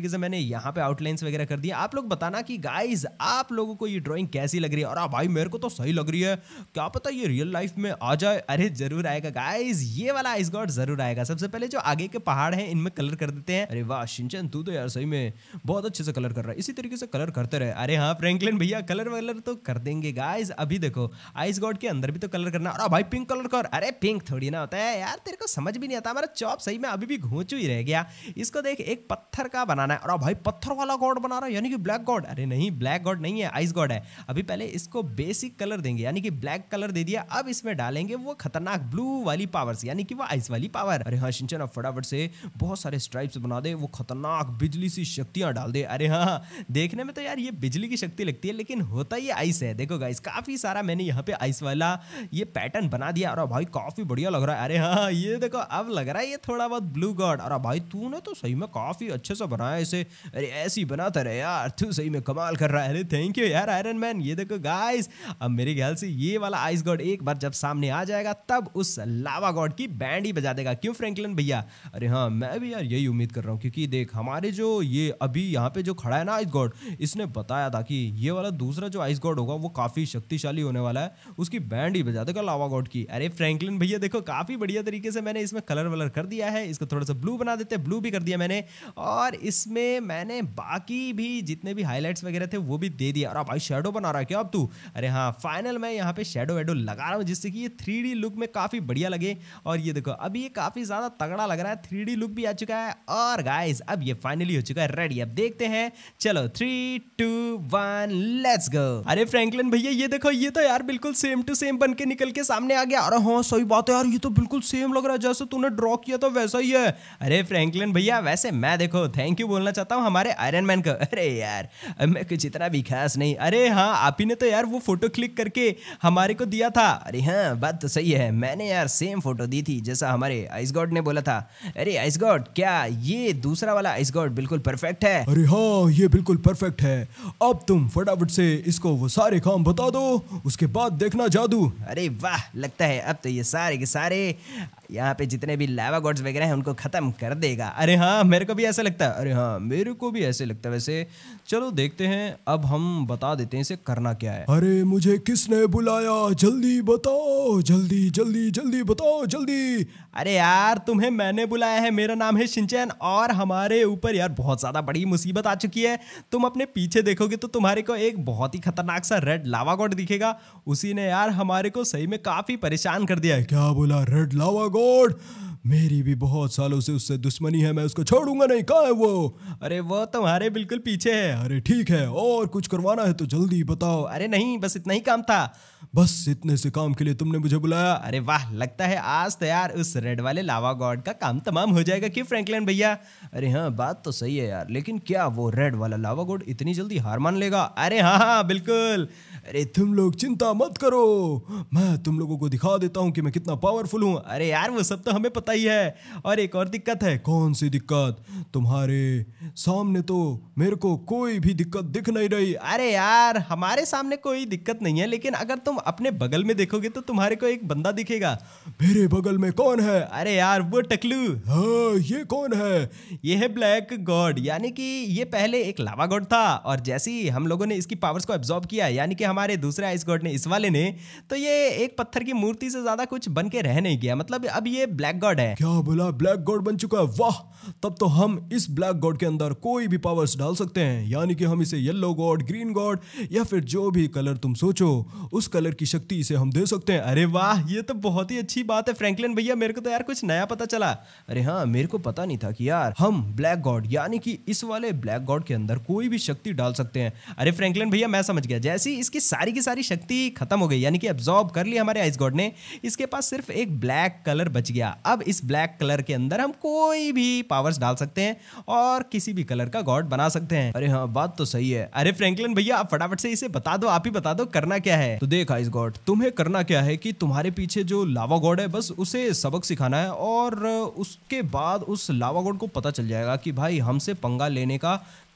यहाँ पे आउटलाइंस वगैरह कर दिया। आप लोग बताना कि गाइज आप लोगों को ये ड्राइंग कैसी लग रही है। और हाँ भाई मेरे को तो सही लग रही है, क्या पता ये रियल लाइफ में आ जाए। अरे जरूर आएगा गाइज, ये वाला आइस गॉड जरूर आएगा। सबसे पहले जो आगे के पहाड़ हैं इनमें कलर कर देते हैं। अरे वाह शिनचैन तू तो यार सही में बहुत अच्छे से कलर कर रहा है, इसी तरीके से कलर करते रहे। अरे हाँ फ्रैंकलिन भैया कलर वलर तो कर देंगे गाइज। अभी देखो आइस गॉड के अंदर भी तो कलर करना। अरे भाई पिंक कलर कर। अरे पिंक थोड़ी ना होता है यार, तेरे को समझ भी नहीं आता। हमारा चॉप सही में अभी भी घोंचू ही रह गया। इसको देख एक पत्थर का बनाना है। और भाई पत्थर वाला गॉड बना रहा है यानी कि ब्लैक गॉड। अरे नहीं ब्लैक गॉड नहीं है, आइस गॉड है। अभी पहले इसको बेसिक कलर देंगे यानी कि ब्लैक कलर दे दिया। अब इसमें डालेंगे वो खतरनाक ब्लू वाली पावर्स यानी कि वो आइस वाली पावर। अरे हाँ शिनचैन अब फटाफट से बहुत सारे स्ट्राइप्स बना दे, वो खतरनाक बिजली सी शक्तियां डाल दे। अरे हाँ देखने में तो यार ये बिजली की शक्ति लगती है लेकिन होता ये आइस है। देखो गाइस काफी सारा मैंने यहाँ पे आइस वाला ये पैटर्न बना दिया। और भाई काफी बढ़िया लग रहा है। अरे हाँ ये देखो अब लग रहा है ये थोड़ा बहुत ब्लू गॉड। और भाई तूने तो सही में काफी अच्छे से बनाया इसे। अरे ऐसी बनाता रहे यार, तू सही में कमाल कर रहा है। अरे थैंक यू यार आयरन मैन। ये देखो गाइस अब मेरे ख्याल से ये वाला आइस गॉड एक बार जब सामने आ जाएगा तब उस लावा गॉड की बैंड ही बजा देगा। क्यों फ्रैंकलिन भैया? अरे हाँ मैं भी यार यही उम्मीद कर रहा हूँ, क्योंकि देख हमारे जो ये अभी यहाँ पे जो खड़ा है ना आइस गॉड, इसने बताया था कि ये वाला दूसरा जो आइस गॉड होगा वो काफी शक्तिशाली होने वाला है, उसकी बैंड ही बजा देगा लावा गॉड की। अरे फ्रैंकलिन भैया देखो काफी बढ़िया तरीके से मैंने इसमें कलर वलर कर दिया है। इसको थोड़ा सा ब्लू बना देते हैं, ब्लू भी कर दिया मैंने। और इसमें मैंने बाकी भी जितने भी हाईलाइट्स वगैरह थे वो भी दे दिया। और भाई शेडो बना रहा है क्या अब तू? अरे हाँ फाइनल मैं यहाँ पे शेडो वेडो लगा रहा हूँ जिससे कि ये थ्री डी लुक में काफी बढ़िया लगे। और ये देखो अभी ये काफी ज्यादा तगड़ा लग रहा है, थ्री डी लुक भी आ चुका है। और गाइस अब ये फाइनली हो चुका है रेडी। अब देखते हैं, चलो three two one let's go. अरे फ्रैंकलिन भैया ये देखो ये तो यार बिल्कुल सेम टू सेम बन के निकल के सामने आ गया। अरे हाँ सही बात है यार, ये तो बिल्कुल सेम लग रहा है जैसे तूने ड्रॉ किया था वैसा ही है। अरे फ्रैंकलिन भैया वैसे मैं देखो थैंक यू बोलना चाहता हूँ हमारे आयरन मैन को। अरे यार मैं कुछ इतना भी खास नहीं। अरे हाँ आप ही ने तो यार वो फोटो क्लिक करके हमारे को दिया था। अरे हाँ बात तो सही है, मैंने यार सेम फोटो दी थी जैसा हमारे आइस गॉड ने बोला था। अरे आइस गॉड क्या ये दूसरा वाला आइस गॉड बिल्कुल परफेक्ट है? अरे हाँ ये बिल्कुल परफेक्ट है। अब तुम फटाफट से इसको वो सारे काम बता दो, उसके बाद देखना जादू। अरे वाह लगता है अब तो ये सारे के सारे यहाँ पे जितने भी लावा गॉड्स वगैरह हैं उनको खत्म कर देगा। अरे हाँ मेरे को भी ऐसा लगता है। अरे हाँ मेरे को भी ऐसे लगता है। वैसे चलो देखते हैं, अब हम बता देते हैं इसे करना क्या है। अरे मुझे किसने बुलाया? जल्दी बताओ, जल्दी जल्दी जल्दी बताओ जल्दी। अरे यार तुम्हें मैंने बुलाया है, मेरा नाम है शिनचैन और हमारे ऊपर यार बहुत ज्यादा बड़ी मुसीबत आ चुकी है। तुम अपने पीछे देखोगे तो तुम्हारे को एक बहुत ही खतरनाक सा रेड लावा गॉड दिखेगा। उसी ने यार हमारे को सही में काफी परेशान कर दिया है। क्या बोला? रेड लावा गॉड? मेरी भी बहुत सालों से उससे दुश्मनी है, मैं उसको छोड़ूंगा नहीं। कहाँ है वो? अरे वो तुम्हारे बिल्कुल पीछे है। अरे ठीक है, और कुछ करवाना है तो जल्दी बताओ। अरे नहीं बस इतना ही काम था। बस इतने से काम के लिए तुमने मुझे बुलाया? अरे वाह लगता है आज तो यार उस रेड वाले लावा गॉड का काम तमाम हो जाएगा। क्यों फ्रैंकलिन भैया? अरे हाँ बात तो सही है यार, लेकिन क्या वो रेड वाला लावा गॉड इतनी जल्दी हार मान लेगा? अरे हाँ हाँ बिल्कुल। अरे तुम लोग चिंता मत करो, मैं तुम लोगों को दिखा देता हूँ कि मैं कितना पावरफुल हूँ। अरे यार वो सब तो हमें पता ही है। और एक और दिक्कत है। कौन सी दिक्कत? तुम्हारे सामने तो मेरे को कोई भी दिक्कत दिख नहीं रही। अरे यार हमारे सामने कोई दिक्कत नहीं है, लेकिन अगर तुम अपने बगल में देखोगे तो तुम्हारे को एक बंदा दिखेगा। मेरे बगल में कौन है? अरे यार वो टकलू। हाँ ये कौन है? ये है ब्लैक गॉड, यानी कि ये पहले एक लावा गॉड था और जैसे ही हम लोगों ने इसकी पावर्स को एब्जॉर्ब किया, यानी कि हमारे दूसरे आइस गॉड ने, इस वाले ने, तो ये एक पत्थर की मूर्ति से ज्यादा कुछ बन के रह नहीं गया। मतलब अब ये ब्लैक गॉड है। क्या बोला? ब्लैक गॉड बन चुका है? वाह, तब तो हम इस ब्लैक गॉड के अंदर कोई भी पावर्स डाल सकते हैं, यानी कि हम इसे येलो गॉड, ग्रीन गॉड या फिर जो भी कलर तुम सोचो उस कलर की शक्ति इसे हम दे सकते हैं। अरे वाह ये तो बहुत ही अच्छी बात है फ्रैंकलिन भैया, मेरे को तो यार कुछ नया पता चला। अरे हाँ मेरे को पता नहीं था कि यार हम ब्लैक गॉड यानी कि इस वाले ब्लैक गॉड के अंदर कोई भी शक्ति डाल सकते हैं। अरे फ्रैंकलिन भैया मैं समझ गया, जैसी इसकी सारी की सारी शक्ति खत्म हो गई, यानी कि एब्जॉर्ब कर लिया हमारे आइस गॉड ने, इसके पास सिर्फ एक ब्लैक कलर बच गया। अब इस ब्लैक कलर के अंदर हम कोई भी पावर्स डाल सकते हैं और किसी भी कलर का गॉड बना सकते हैं। अरे हाँ बात तो सही है। अरे फ्रैंकलिन भैया आप फटाफट से इसे बता दो, आप ही बता दो करना क्या है। तो देख आइस गॉड, तुम्हें करना क्या है कि तुम्हारे पीछे जो लावा गॉड है बस उसे सबक सिखाना है और उसके बाद उस लावा गॉड को पता चल जाएगा कि भाई हमसे पंगा लेने का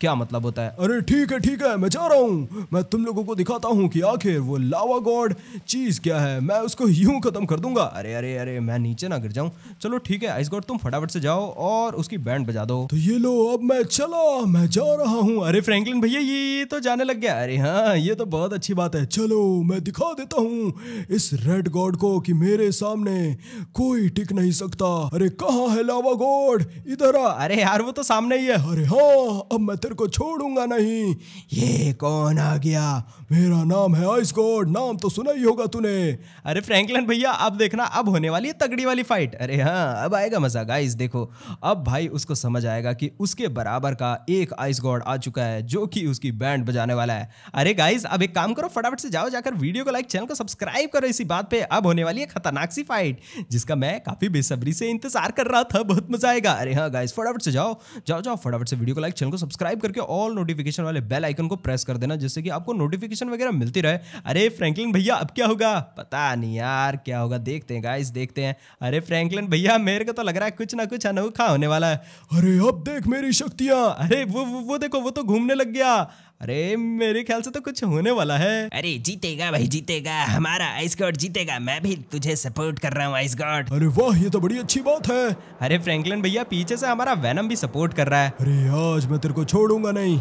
क्या मतलब होता है? अरे ठीक है ठीक है, मैं जा रहा हूँ। मैं तुम लोगों को दिखाता हूँ कि आखिर वो लावा गॉड चीज क्या है। मैं उसको यूं खत्म कर दूंगा। अरे अरे अरे मैं नीचे ना गिर जाऊं। चलो ठीक है आइस गॉड, तुम फटाफट से जाओ और उसकी बैंड बजा दो। तो ये लो, अब मैं चला, मैं जा रहा हूँ। अरे फ्रैंकलिन भैया ये तो जाने लग गया। अरे हाँ ये तो बहुत अच्छी बात है। चलो मैं दिखा देता हूँ इस रेड गॉड को कि मेरे सामने कोई टिक नहीं सकता। अरे कहाँ है लावा गॉड? इधर आ। अरे यार वो तो सामने ही है। अरे हाँ, अब मैं तेरे को छोड़ूंगा नहीं। ये कौन आ गया? मेरा नाम है आइस गॉड, नाम तो सुना ही होगा तूने। अरे फ्रैंकलिन भैया अब देखना, अब होने वाली है तगड़ी वाली फाइट। अरे हाँ अब आएगा मजा गाइस। देखो अब भाई उसको समझ आएगा कि उसके बराबर का एक आइस गॉड आ चुका है जो कि उसकी बैंड बजाने वाला है। अरे गाइस अब एक काम करो, फटाफट से जाओ, जाकर वीडियो को लाइक, चैनल को सब्सक्राइब करो इसी बात पे। अब होने वाली है खतरनाक सी फाइट जिसका मैं काफी बेसब्री से इंतजार कर रहा था। बहुत मजा आएगा। अरे हाँ गाइस फटाफट से जाओ जाओ जाओ फटाफट से वीडियो को लाइक, चैनल को सब्सक्राइब करके ऑल नोटिफिकेशन वाले बेल आइकन को प्रेस कर देना जिससे कि आपको नोटिफिकेशन वगैरह मिलती रहे। अरे फ्रैंकलिन भैया अब क्या होगा? पता नहीं यार क्या होगा, देखते हैं गाइस देखते हैं। अरे फ्रैंकलिन भैया मेरे को तो लग रहा है कुछ ना कुछ अनोखा होने वाला है। अरे अब देख मेरी शक्तियां। अरे वो वो, वो देखो वो तो घूमने लग गया। अरे मेरे ख्याल से तो कुछ होने वाला है। अरे जीतेगा भाई जीतेगा, हमारा आइस गॉड जीतेगा। मैं भी तुझे सपोर्ट कर रहा हूँ आइस गॉड। अरे वाह, ये तो बड़ी अच्छी बात है। अरे फ्रैंकलिन भैया पीछे से हमारा वेनम भी सपोर्ट कर रहा है। अरे आज मैं तेरे को छोड़ूंगा नहीं।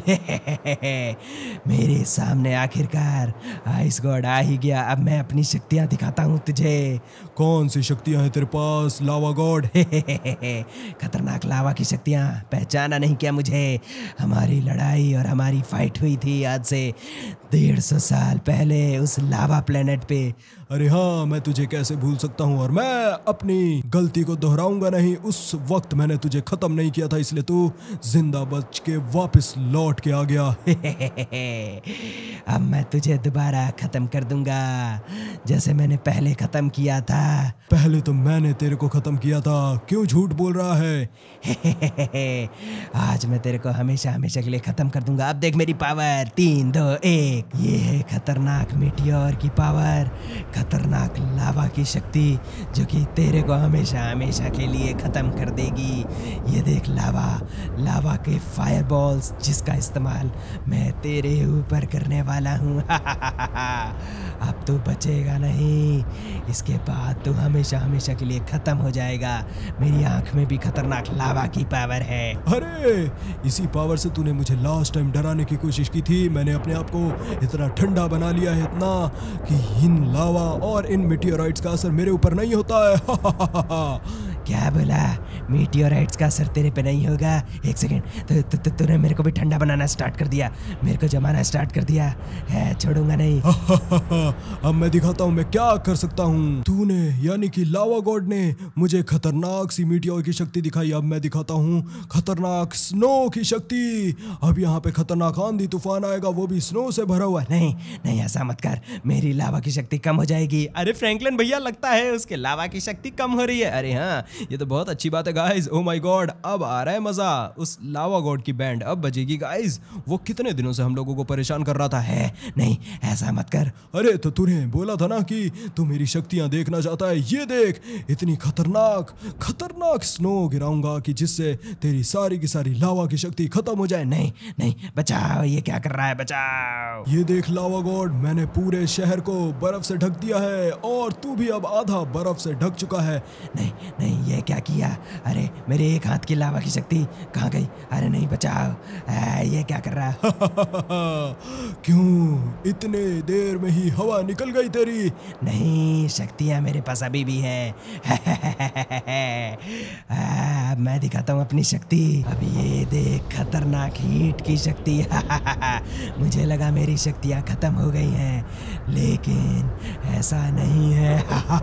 मेरे सामने आखिरकार आइस गॉड आ ही गया। अब मैं अपनी शक्तियाँ दिखाता हूँ तुझे। कौन सी शक्तियां हैं तेरे पास लावा गॉड? खतरनाक लावा की शक्तियाँ, पहचाना नहीं क्या मुझे? हमारी लड़ाई और हमारी फाइट हुई थी आज से डेढ़ सौ साल पहले उस लावा प्लेनेट पे। अरे हाँ, मैं तुझे कैसे भूल सकता हूँ, और मैं अपनी गलती को दोहराऊंगा नहीं। उस वक्त मैंने तुझे खत्म नहीं किया था, इसलिए तू जिंदा बच के वापस लौट के आ गया। अब मैं तुझे दोबारा खत्म कर दूंगा जैसे मैंने पहले खत्म किया था। पहले तो मैंने तेरे को खत्म किया था, क्यों झूठ बोल रहा है? आज मैं तेरे को हमेशा हमेशा के लिए खत्म कर दूंगा। अब देख मेरी पावर, तीन दो एक। ये है खतरनाक मीटियोर की पावर, खतरनाक लावा की शक्ति जो कि तेरे को हमेशा हमेशा के लिए खत्म कर देगी। ये देख लावा, लावा के फायरबॉल्स जिसका इस्तेमाल मैं तेरे ऊपर करने वाला हूँ। अब तू बचेगा नहीं, इसके बाद तू हमेशा हमेशा के लिए खत्म हो जाएगा। मेरी आंख में भी खतरनाक लावा की पावर है। अरे इसी पावर से तूने मुझे लास्ट टाइम डराने की कोशिश की थी। मैंने अपने आप को इतना ठंडा बना लिया है, इतना कि इन लावा और इन मीटियोराइट्स का असर मेरे ऊपर नहीं होता है। क्या बोला? मीटियोराइट्स का असर तेरे पे नहीं होगा? एक सेकेंड, तो, तो, तो, तूने मेरे को भी ठंडा बनाना स्टार्ट कर दिया, मेरे को जमाना स्टार्ट कर दिया है, छोड़ूंगा नहीं। अब मैं दिखाता हूँ मैं क्या कर सकता हूँ। तूने यानी कि लावा गॉड ने मुझे खतरनाक सी मीटियोर की शक्ति दिखाई, अब मैं दिखाता हूँ खतरनाक स्नो की शक्ति। अब यहाँ पे खतरनाक आंधी तूफान आएगा, वो भी स्नो से भरा हुआ। नहीं नहीं ऐसा मत कर, मेरी लावा की शक्ति कम हो जाएगी। अरे फ्रैंकलिन भैया लगता है उसके लावा की शक्ति कम हो रही है। अरे हाँ ये तो बहुत अच्छी बात है गाइस। ओ माय गॉड, अब आ रहा है मजा। उस लावा गॉड की बैंड अब बजेगी गाइस। वो कितने दिनों से हम लोगों को परेशान कर रहा था। है नहीं ऐसा मत कर। अरे तो तूने बोला था ना कि तू मेरी शक्तियां देखना चाहता है। ये देख, इतनी खतरनाक खतरनाक स्नो गिराऊंगा कि जिससे तेरी सारी की सारी लावा की शक्ति खत्म हो जाए। नहीं नहीं बचाओ, ये क्या कर रहा है? बचाओ। ये देख लावा गॉड, मैंने पूरे शहर को बर्फ से ढक दिया है और तू भी अब आधा बर्फ से ढक चुका है। नहीं नहीं ये क्या किया? अरे मेरे एक हाथ की लावा की शक्ति कहाँ गई? अरे नहीं बचाओ, आ, ये क्या कर रहा है? क्यों इतने देर में ही हवा निकल गई तेरी? नहीं, शक्तियाँ मेरे पास अभी भी है। आ, मैं दिखाता हूँ अपनी शक्ति। अब ये देख, खतरनाक हीट की शक्ति। मुझे लगा मेरी शक्तियाँ खत्म हो गई हैं, लेकिन ऐसा नहीं है।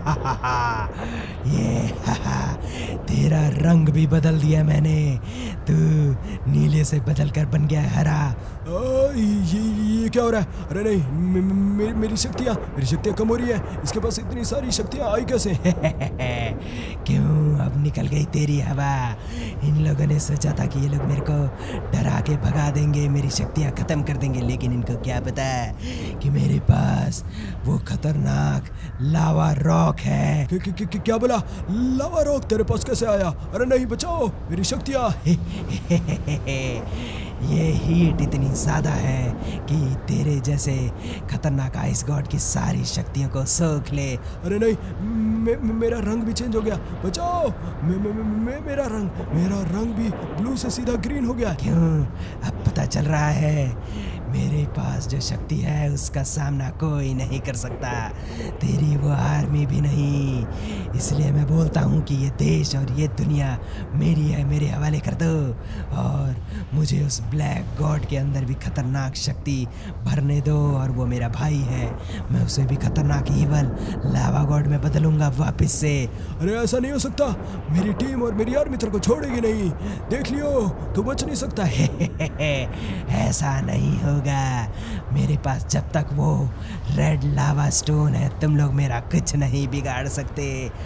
ये तेरा रंग भी बदल दिया मैंने, तू नीले से बदल कर बन गया हरा। आ, ये, ये क्या हो रहा है? अरे नहीं, मे, मे, मेरी शक्तियाँ मेरी शक्तियाँ कम हो रही है। इसके पास इतनी सारी शक्तियाँ आई कैसे? क्यों अब निकल गई तेरी हवा? इन लोगों ने सोचा था कि ये लोग मेरे को डरा के भगा देंगे, मेरी शक्तियाँ खत्म कर देंगे, लेकिन इनको क्या पता है कि मेरे पास वो खतरनाक लावा रॉक है। क, क, क, क्या बोला? लावा रॉक तेरे पास कैसे आया? अरे नहीं, बचाओ मेरी शक्तियाँ। ये हीट इतनी ज़्यादा है कि तेरे जैसे खतरनाक आइस गॉड की सारी शक्तियों को सोख ले। अरे नहीं, मे, मे, मेरा रंग भी चेंज हो गया, बचाओ। मे, मे, मे, मे, मेरा रंग मेरा रंग भी ब्लू से सीधा ग्रीन हो गया। क्यों? अब पता चल रहा है मेरे पास जो शक्ति है उसका सामना कोई नहीं कर सकता, तेरी वो आर्मी भी नहीं। इसलिए मैं बोलता हूँ कि ये देश और ये दुनिया मेरी है, मेरे हवाले कर दो और मुझे उस ब्लैक गॉड के अंदर भी खतरनाक शक्ति भरने दो। और वो मेरा भाई है, मैं उसे भी खतरनाक ईवल लावा गॉड में बदलूंगा वापस से। अरे ऐसा नहीं हो सकता, मेरी टीम और मेरी आर्मी तेरे को छोड़ेगी नहीं, देख लियो तू बच नहीं सकता। ऐसा नहीं होगा, मेरे पास जब तक वो रेड लावा स्टोन है तुम लोग मेरा कुछ नहीं बिगाड़ सकते।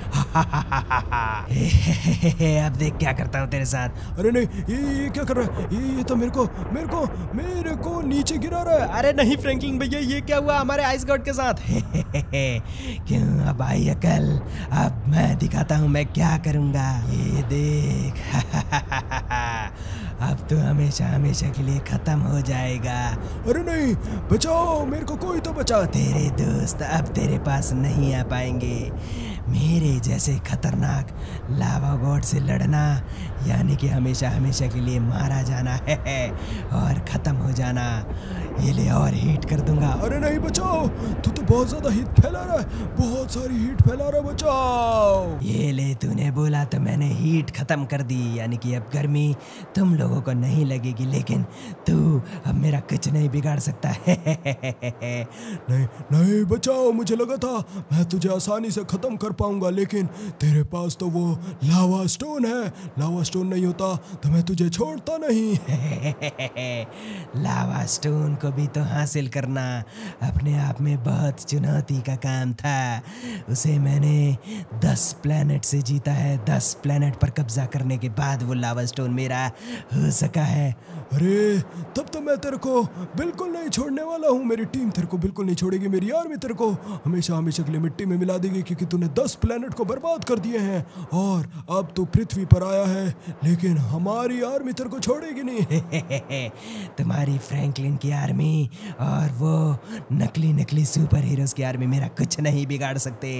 अब देख क्या करता हूँ तेरे साथ। अरे नहीं, ये, ये क्या कर रहा है? ये, ये तो मेरे को मेरे को मेरे को नीचे गिरा रहा है। अरे नहीं फ्रैंकलिन भैया, ये क्या हुआ हमारे आइस गॉड के साथ? क्यों? अब आई अकल, अब मैं दिखाता हूँ मैं क्या करूँगा। ये देख। अब तो हमेशा हमेशा के लिए खत्म हो जाएगा। अरे नहीं, बचाओ, मेरे को कोई तो बचाओ। तेरे दोस्त अब तेरे पास नहीं आ पाएंगे। मेरे जैसे खतरनाक लावा गॉड से लड़ना यानी कि हमेशा हमेशा के लिए मारा जाना है और ख़त्म हो जाना। ये ले और हीट कर दूंगा। अरे नहीं, बचाओ, तू तो बहुत ज़्यादा हीट फैला रहा है, बहुत सारी हीट फैला रहा है, बचाओ। ये ले, तूने बोला तो मैंने हीट ख़त्म कर दी, यानी कि अब गर्मी तुम लोगों को नहीं लगेगी, लेकिन तू अब मेरा कुछ नहीं बिगाड़ सकता है। नहीं नहीं, बचाओ, मुझे लगा था मैं तुझे आसानी से ख़त्म कर पाऊंगा, लेकिन तेरे पास तो वो लावा स्टोन है। लावा स्टोन नहीं होता तो मैं तुझे छोड़ता नहीं। लावा स्टोन को भी तो हासिल करना अपने आप में बहुत चुनौती का काम था। उसे मैंने दस प्लैनेट से जीता है। दस प्लैनेट पर कब्जा करने के बाद वो लावा स्टोन मेरा हो सका है। अरे तब तो मैं तेरे को बिल्कुल नहीं छोड़ने वाला हूँ। मेरी टीम तेरे को बिल्कुल नहीं छोड़ेगी, मेरी आर्मी तेरे को हमेशा हमेशा के लिए मिट्टी में मिला देगी, क्योंकि तूने दस प्लैनेट को बर्बाद कर दिए हैं और अब तू पृथ्वी पर आया है, लेकिन हमारी आर्मी तेरे को छोड़ेगी नहीं। तुम्हारी फ्रैंकलिन की आर्मी और वो नकली नकली सुपर हीरोज की आर्मी मेरा कुछ नहीं बिगाड़ सकते।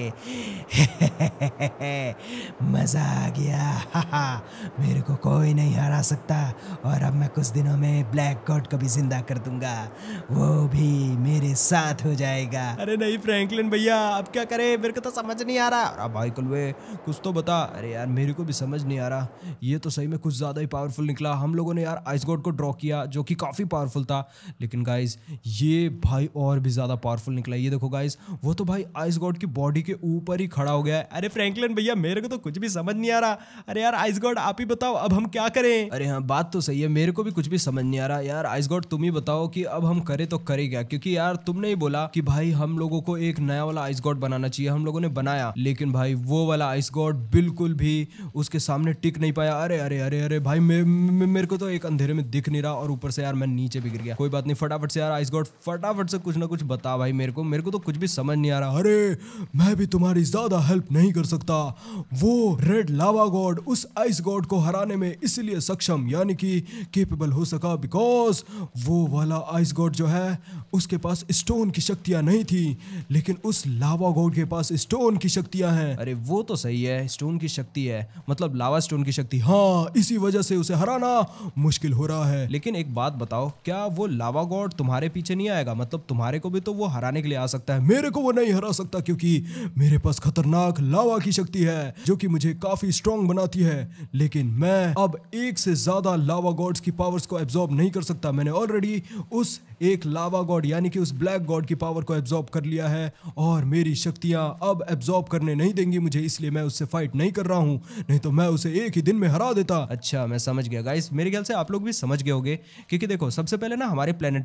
मजा आ गया। मेरे को कोई नहीं हरा सकता और अब मैं कुछ दिनों में ब्लैक गॉड को भी जिंदा कर दूंगा, वो भी मेरे साथ हो जाएगा। अरे नहीं फ्रैंकलिन भैया, अब क्या करें, मेरे को तो समझ नहीं आ रहा। अरे भाई कुलवे कुछ तो बता। अरे यार मेरे को भी समझ नहीं आ रहा, ये तो सही में कुछ ज़्यादा ही पावरफुल निकला। हम लोगों ने यार आइस गॉड को ड्रॉ किया जो कि काफ़ी पावरफुल था, लेकिन गाइस ये भाई और भी ज़्यादा पावरफुल निकला। ये देखो गाइस, वो तो भाई आइस गॉड की बॉडी के ऊपर ही खड़ा हो गया है। अरे फ्रैंकलिन भैया मेरे को तो कुछ भी समझ नहीं आ रहा। अरे यार आइस गॉड आप ही बताओ अब हम क्या करें। अरे हाँ बात तो सही है, मेरे को भी कुछ भी समझ नहीं आ रहा। यार आइस गॉड तुम ही बताओ कि अब हम करें तो करें क्या, क्योंकि यार तुमने ही बोला कि भाई हम लोगों को एक नया वाला आइस गॉड बनाना चाहिए। हम लोगों ने बनाया, लेकिन भाई वो वाला आइस गॉड बिल्कुल भी उसके सामने टिक नहीं पाया। अरे अरे अरे अरे भाई मे, मे, मेरे को तो एक अंधेरे में दिख नहीं रहा और ऊपर से यार मैं नीचे भी गिर गया। कोई बात नहीं, फटाफट से यार आइस गॉड फटाफट से कुछ ना कुछ बता भाई मेरे को, मेरे को तो कुछ भी समझ नहीं आ रहा। अरे मैं भी तुम्हारी ज्यादा हेल्प नहीं कर सकता। वो रेड लावा गॉड उस आइस गॉड को हराने में इसलिए सक्षम यानी कि केपेबल हो सका बिकॉज वो वाला आइस गॉड जो है उसके पास स्टोन की शक्तियां नहीं थी, लेकिन उस लावा गॉड के पास स्टोन की शक्तियां हैं। अरे वो तो सही है, स्टोन की शक्ति है, मतलब लावा स्टोन की शक्ति। हाँ, इसी वजह से उसे हराना मुश्किल हो रहा है। लेकिन एक बात बताओ, क्या वो लावा गॉड तुम्हारे पीछे नहीं आएगा? मतलब तुम्हारे को भी तो वो हराने के लिए आ सकता है। मेरे को वो नहीं हरा सकता क्योंकि मेरे पास खतरनाक लावा की शक्ति है जो कि मुझे काफी स्ट्रॉन्ग बनाती है, लेकिन मैं अब एक से ज्यादा लावा गॉड्स की पावर्स को एब्जॉर्ब नहीं कर सकता। मैंने ऑलरेडी उस एक लावा गॉड यानी कि उस ब्लैक गॉड की पावर को एब्जॉर्ब कर लिया है और मेरी शक्तियां अब एब्जॉर्ब करने नहीं देंगी मुझे, इसलिए मैं उससे फाइट नहीं कर रहा हूं, नहीं तो मैं उसे एक ही दिन में हरा देता। अच्छा मैं समझ गया गाइस, मेरे ख्याल से आप लोग भी समझ गए होंगे, क्योंकि देखो सबसे पहले ना हमारे प्लेनेट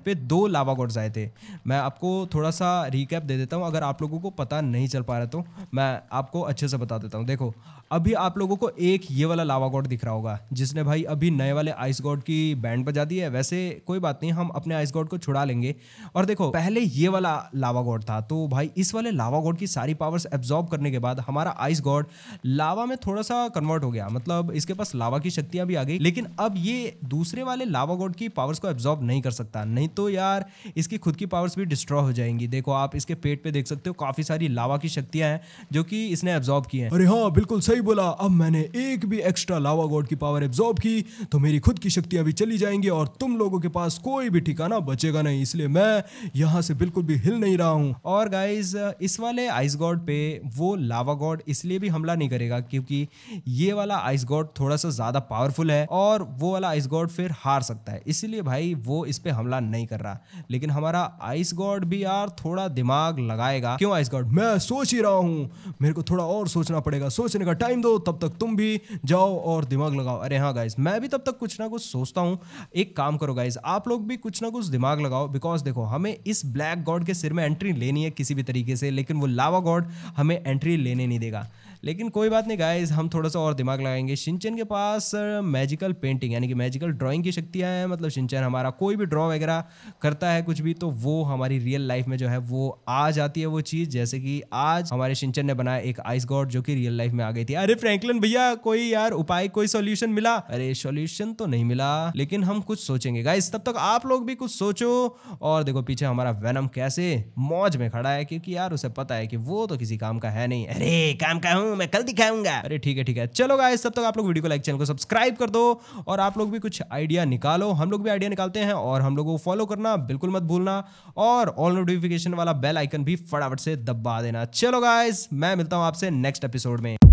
पे दो लावा गॉड्स आए थे। मैं आपको थोड़ा सा रिकैप दे देता हूँ, अगर आप लोगों को पता नहीं चल पा रहा तो मैं आपको अच्छे से बता देता हूँ। देखो अभी आप लोगों को एक ये वाला लावा गॉड दिख रहा होगा जिसने भाई अभी नए वाले आइस गॉड की बैंड बजा दी है। वैसे कोई बात नहीं, हम अपने आइस गॉड को छुड़ा लेंगे। और देखो पहले ये वाला लावा गॉड था, तो भाई इस वाले लावा गॉड की सारी पावर्स एब्जॉर्ब करने के बाद हमारा आइस गॉड लावा में थोड़ा सा कन्वर्ट हो गया, मतलब इसके पास लावा की शक्तियां भी आ गई। लेकिन अब ये दूसरे वाले लावा गॉड की पावर्स को एब्जॉर्ब नहीं कर सकता, नहीं तो यार इसकी खुद की पावर्स भी डिस्ट्रॉय हो जाएंगी। देखो आप इसके पेट पे देख सकते हो काफी सारी लावा की शक्तियां हैं जो कि इसने एब्जॉर्ब की हैं। अरे हाँ बिल्कुल सही बोला। अब मैंने एक भी एक्स्ट्रा लावा गॉड की पावर एब्जॉर्ब की तो मेरी खुद की शक्तियां भी चली जाएंगी और तुम लोगों के पास कोई भी ठिकाना बचेगा नहीं, इसलिए मैं यहाँ से बिल्कुल भी हिल नहीं रहा हूँ। और गाइज इस वाले आइस गॉड पे वो लावा गॉड इसलिए भी हमला नहीं करेगा क्योंकि ये वाला आइस गॉड थोड़ा सा ज्यादा पावरफुल है और वो वाला आइस गॉड फिर हार सकता है, इसीलिए भाई वो इस पे हमला नहीं कर रहा। लेकिन हमारा आइस गॉड भी यार थोड़ा दिमाग लगाएगा। क्यों आइस गॉड? मैं सोच ही रहा हूँ, मेरे को थोड़ा और सोचना पड़ेगा, सोचने का टाइम दो, तब तक तुम भी जाओ और दिमाग लगाओ। अरे हाँ गाइस, मैं भी तब तक कुछ ना कुछ सोचता हूँ। एक काम करो गाइस, आप लोग भी कुछ ना कुछ दिमाग लगाओ, बिकॉज देखो हमें इस ब्लैक गॉड के सिर में एंट्री लेनी है किसी भी तरीके से, लेकिन वो लावा गॉड हमें एंट्री लेने नहीं देगा। लेकिन कोई बात नहीं गाइस, हम थोड़ा सा और दिमाग लगाएंगे। शिनचैन के पास मैजिकल पेंटिंग यानी कि मैजिकल ड्राइंग की शक्तियां हैं, मतलब शिनचैन हमारा कोई भी ड्रॉ वगैरह करता है कुछ भी तो वो हमारी रियल लाइफ में जो है वो आ जाती है वो चीज। जैसे कि आज हमारे शिनचैन ने बनाया एक आइस गॉड जो कि रियल लाइफ में आ गई थी। अरे फ्रैंकलिन भैया कोई यार उपाय, कोई सॉल्यूशन मिला? अरे सॉल्यूशन तो नहीं मिला, लेकिन हम कुछ सोचेंगे गाइस। तब तक आप लोग भी कुछ सोचो। और देखो पीछे हमारा वेनम कैसे मौज में खड़ा है, क्योंकि यार उसे पता है कि वो तो किसी काम का है नहीं। अरे काम का हूँ, मैं कल दिखाऊंगा। अरे ठीक है ठीक है, चलो गाइस तब तक आप लोग वीडियो को लाइक, चैनल को सब्सक्राइब कर दो और आप लोग भी कुछ आइडिया निकालो। हम लोग भी आइडिया निकालते हैं और हम लोगों को फॉलो करना बिल्कुल मत भूलना और ऑल नोटिफिकेशन वाला बेल आइकन भी फटाफट से दबा देना। चलो गाइस, मैं मिलता हूं आपसे नेक्स्ट एपिसोड में।